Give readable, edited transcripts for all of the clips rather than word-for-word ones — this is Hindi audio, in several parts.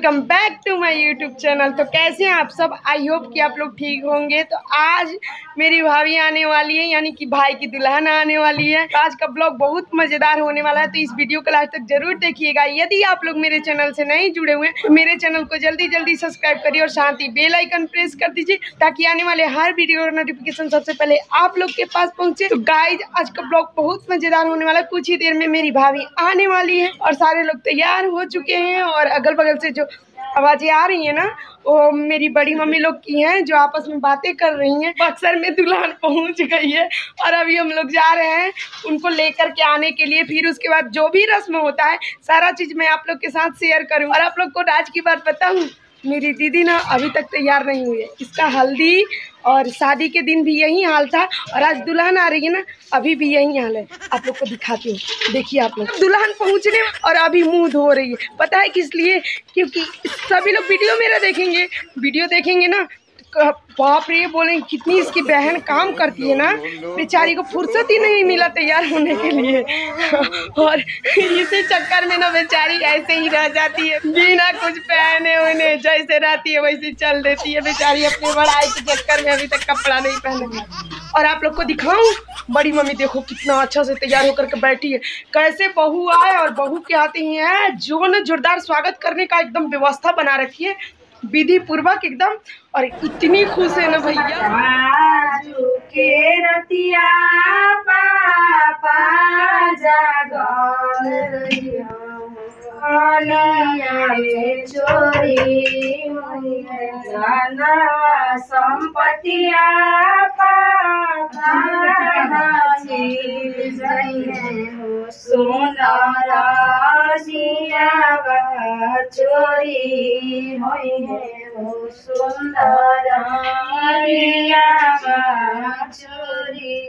Welcome back to my YouTube channel. तो कैसे हैं आप सब? आई होप कि आप लोग ठीक होंगे। तो आज मेरी भाभी आने वाली है, यानी कि भाई की दुल्हन आने वाली है। तो आज का ब्लॉग बहुत मज़ेदार होने वाला है, तो इस वीडियो को लास्ट तक जरूर देखिएगा। यदि आप लोग मेरे चैनल से नहीं जुड़े हुए तो मेरे चैनल को जल्दी जल्दी सब्सक्राइब करिए और साथ ही बेल आइकन प्रेस कर दीजिए, ताकि आने वाले हर वीडियो का नोटिफिकेशन सबसे पहले आप लोग के पास पहुँचे। तो गाइज, आज का ब्लॉग बहुत मज़ेदार होने वाला है। कुछ ही देर में मेरी भाभी आने वाली है और सारे लोग तैयार हो चुके हैं। और अगल बगल से जो आवाजें आ रही है ना, वो मेरी बड़ी मम्मी लोग की हैं, जो आपस में बातें कर रही हैं। बक्सर में दुल्हन पहुंच गई है और अभी हम लोग जा रहे हैं उनको लेकर के आने के लिए। फिर उसके बाद जो भी रस्म होता है सारा चीज़ मैं आप लोग के साथ शेयर करूँ। और आप लोग को आज की बात बताऊँ, मेरी दीदी ना अभी तक तैयार नहीं हुई है। इसका हल्दी और शादी के दिन भी यही हाल था, और आज दुल्हन आ रही है ना, अभी भी यही हाल है। आप लोग को दिखाती हूँ, देखिए आप लोग। दुल्हन पहुँचने और अभी मुंह धो रही है। पता है किस लिए? क्योंकि सभी लोग वीडियो देखेंगे ना, बाप रे बोलेंगे कितनी इसकी बहन काम करती है ना, बेचारी को फुर्सत ही नहीं मिला तैयार होने के लिए। और इसी चक्कर में ना बेचारी ऐसे ही रह जाती है, बिना कुछ पहने हुए जैसे रहती है वैसे चल देती है बेचारी। अपने बड़ाई के चक्कर में अभी तक कपड़ा नहीं पहने। और आप लोग को दिखाऊं, बड़ी मम्मी देखो कितना अच्छा से तैयार होकर के बैठी है। कैसे बहू आए और बहू के आते ही है जो न जोरदार स्वागत करने का एकदम व्यवस्था बना रखी है, विधि पूर्वक एकदम। और इतनी खुश है ना भैया। संपतिया सोनारा चोरी हो सुंदर चोरी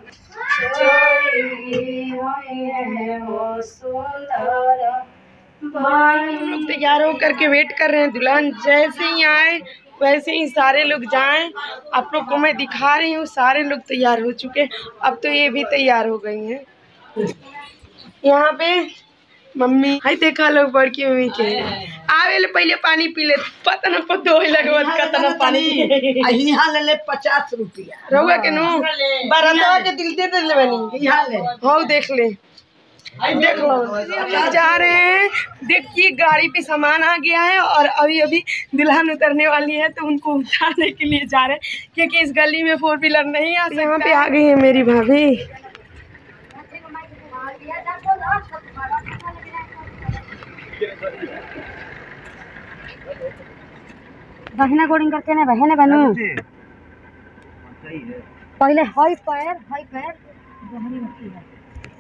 हो सुंदर। हम लोग तैयार होकर के वेट कर रहे हैं, दुल्हन जैसे ही आए वैसे ही सारे लोग जाएं। आप लोग को मैं दिखा रही हूँ, सारे लोग तैयार हो चुके। अब तो ये भी तैयार हो गई हैं। यहाँ पे मम्मी हाय देखा लोग, बड़की मम्मी के आवे ले पहले पानी पी ले, पता ना पतो लगवत कतना पानी यहाँ ले 50 रुपया रहुआ के नु बरतवा के दिल दे दे बनी। यहाँ ले हाँ देख ले, देख लो। हम लोग जा रहे हैं, देखिए गाड़ी पे सामान आ गया है और अभी अभी दुल्हन उतरने वाली है, तो उनको उतारने के लिए जा रहे हैं, क्योंकि इस गली में 4 व्हीलर नहीं आ सकता। यहाँ पे आ गई है मेरी भाभी। बहना गोडिंग करके ना बहने बनू पहले हाई पैर बहनी होती है।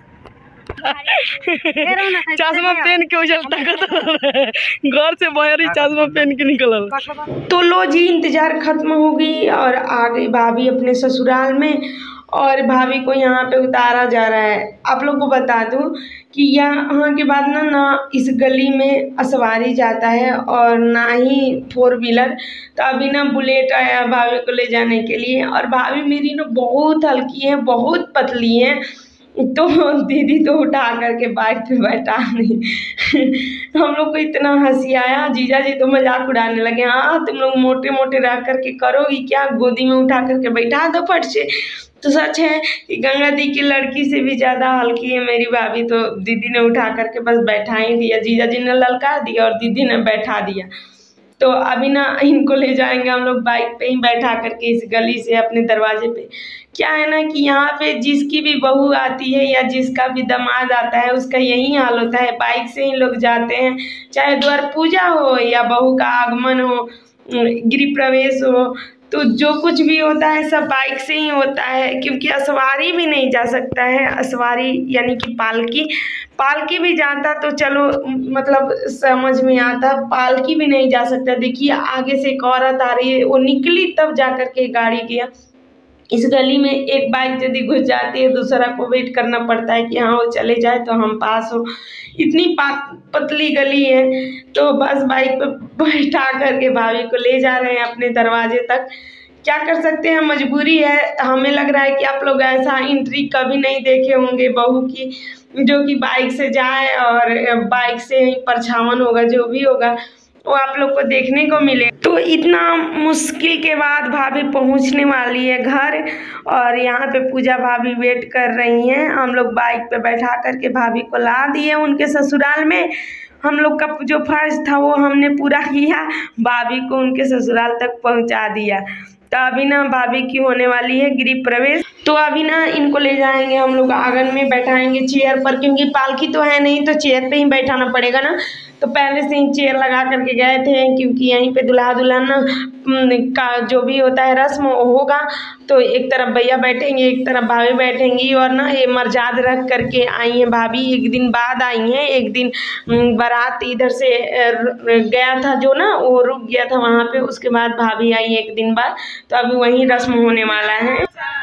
चश्मा पहन के उछलता घर से बाहर ही चश्मा पहन के निकलल। तो लो जी, इंतजार खत्म हो गई और आ गई भाभी अपने ससुराल में, और भाभी को यहाँ पे उतारा जा रहा है। आप लोग को बता दूं कि यहाँ के बाद ना इस गली में असवारी जाता है और ना ही 4 व्हीलर। तो अभी ना बुलेट आया भाभी को ले जाने के लिए, और भाभी मेरी ना बहुत हल्की है, बहुत पतली है, तो दीदी तो उठा करके बाइक पे बैठा नहीं। हम लोग को इतना हंसी आया, जीजा जी तो मजाक उड़ाने लगे, हाँ तुम लोग मोटे मोटे रह करके करोगी क्या, गोदी में उठा करके बैठा दो फट से। तो सच है कि गंगा दी की लड़की से भी ज़्यादा हल्की है मेरी भाभी, तो दीदी ने उठा करके बस बैठा ही दिया, जीजा जी ने ललका दिया और दीदी ने बैठा दिया। तो अभी ना इनको ले जाएंगे हम लोग बाइक पे ही बैठा करके इस गली से अपने दरवाजे पे। क्या है ना कि यहाँ पे जिसकी भी बहू आती है या जिसका भी दामाद आता है, उसका यही हाल होता है, बाइक से ही लोग जाते हैं। चाहे द्वार पूजा हो या बहू का आगमन हो, गृह प्रवेश हो, तो जो कुछ भी होता है सब बाइक से ही होता है, क्योंकि असवारी भी नहीं जा सकता है। असवारी यानी कि पालकी भी जाता तो चलो मतलब समझ में आता, पालकी भी नहीं जा सकता। देखिए आगे से एक औरत आ रही है, वो निकली तब जा कर के गाड़ी गया। इस गली में एक बाइक यदि घुस जाती है, दूसरा को वेट करना पड़ता है कि हाँ वो चले जाए तो हम पास हो। इतनी पतली गली है, तो बस बाइक पे बैठा करके भाभी को ले जा रहे हैं अपने दरवाजे तक। क्या कर सकते हैं, मजबूरी है। हमें लग रहा है कि आप लोग ऐसा एंट्री कभी नहीं देखे होंगे बहू की, जो कि बाइक से जाए और बाइक से ही परछावन होगा जो भी होगा, वो आप लोग को देखने को मिले। तो इतना मुश्किल के बाद भाभी पहुंचने वाली है घर, और यहाँ पे पूजा भाभी वेट कर रही हैं। हम लोग बाइक पे बैठा करके भाभी को ला दिए उनके ससुराल में। हम लोग का जो फर्ज था वो हमने पूरा किया, भाभी को उनके ससुराल तक पहुंचा दिया। तो अभी ना भाभी की होने वाली है गृह प्रवेश। तो अभी ना इनको ले जाएंगे हम लोग आंगन में, बैठाएंगे चेयर पर, क्योंकि पालकी तो है नहीं तो चेयर पे ही बैठाना पड़ेगा ना। तो पहले से ही चेयर लगा करके गए थे, क्योंकि यहीं पे दुल्हा दुल्हन का जो भी होता है रस्म होगा। तो एक तरफ भैया बैठेंगे, एक तरफ भाभी बैठेंगी। और ना ये मर्जाद रख करके आई हैं भाभी, एक दिन बाद आई हैं। एक दिन बारात इधर से गया था जो ना, वो रुक गया था वहाँ पे, उसके बाद भाभी आई एक दिन बाद। तो अभी वही रस्म होने वाला है।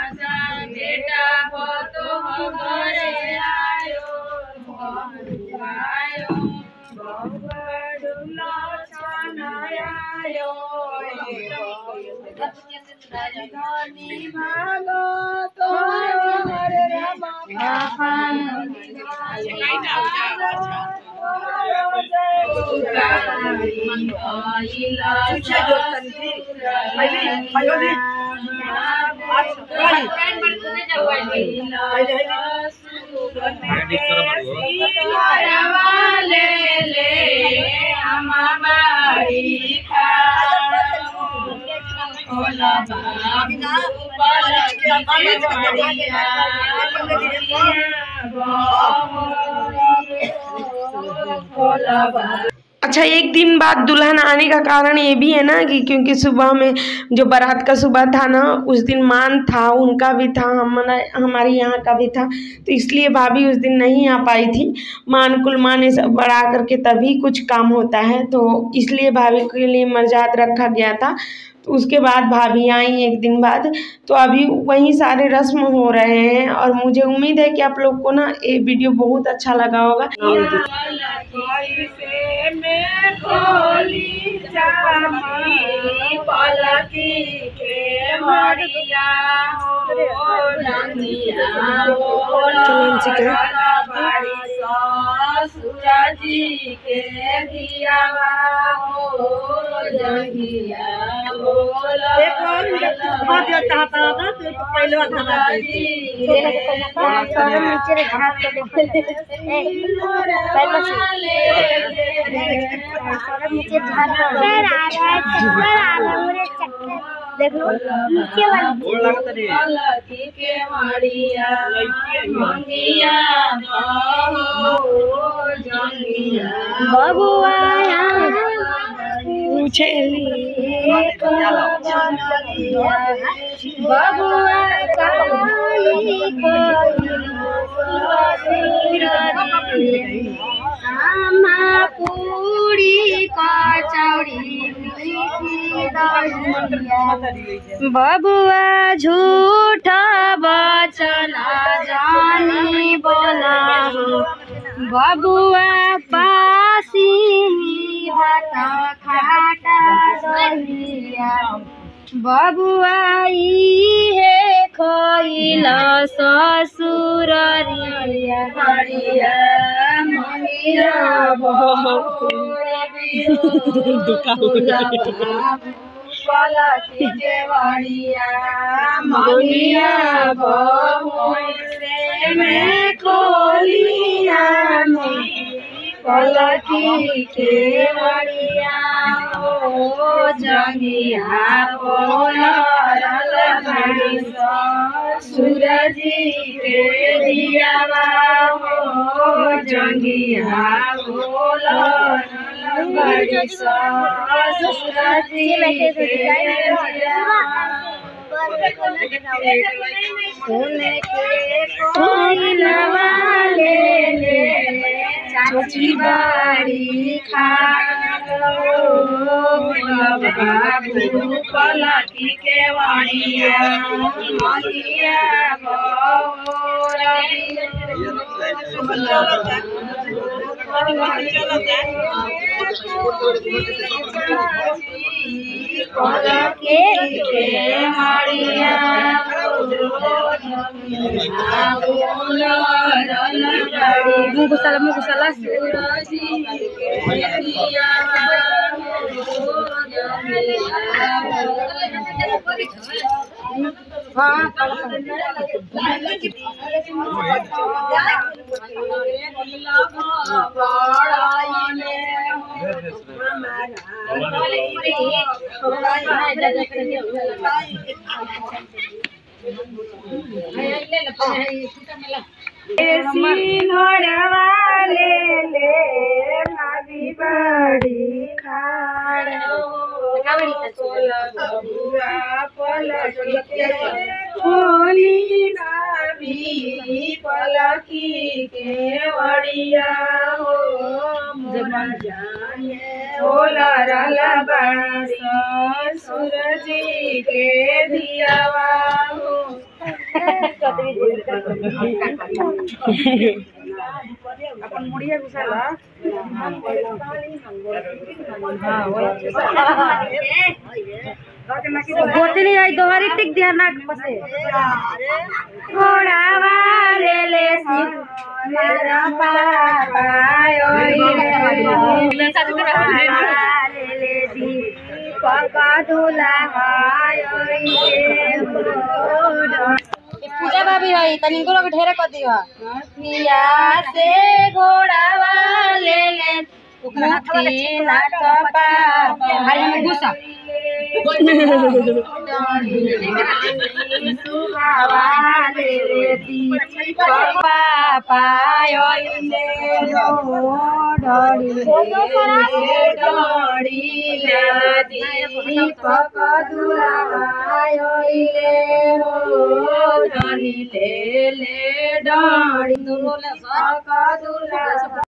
अच्छा, एक दिन बाद दुल्हन आने का कारण ये भी है ना कि क्योंकि सुबह में जो बारात का सुबह था ना, उस दिन मान था, उनका भी था, हमारे यहाँ का भी था। तो इसलिए भाभी उस दिन नहीं आ पाई थी। मान कुलमान सब बढ़ा करके तभी कुछ काम होता है, तो इसलिए भाभी के लिए मर्जाद रखा गया था। तो उसके बाद भाभी आई एक दिन बाद। तो अभी वहीं सारे रस्म हो रहे हैं, और मुझे उम्मीद है कि आप लोग को ना ये वीडियो बहुत अच्छा लगा होगा। देख लो नीचे पूरी कचौड़ी बबुआ झूठा बचना जानी बोला, बबुआ पासी भात खाटा दहिया, बबुआ इहे खइल ससुररिया हरिया मनिया पलटी केवड़िया मनिया बहु से में खोलिया पलटी केवड़िया ओ जंगिया बोलल घड़ी सूरजी के दियावा हो जंगिया बोलल घड़ी सूरजी के दियावा सोने के कोई नवाले चाची बाड़ी खाओ बाबू पलटी के वाणिया मनिया मुगुसला सिंहड़वाले ले भाभी बड़ी खाड़ होली भाभी पलकी के वड़िया हो जाने होला रला सूरज के दियावा हो अपन मुड़िया घुसाला गोतनी आई दोहरी टिक दिया नाक पसे घोड़ा वाले ले सिंह मेरा पापा ले ले दी पापा दूल्हा पूजा भाभी आई तनी को लोग ढेरे कर दियो पिया से घोड़ा वाले ले मुक्ति ना पापा भाई हमें गुस्सा डाड़ी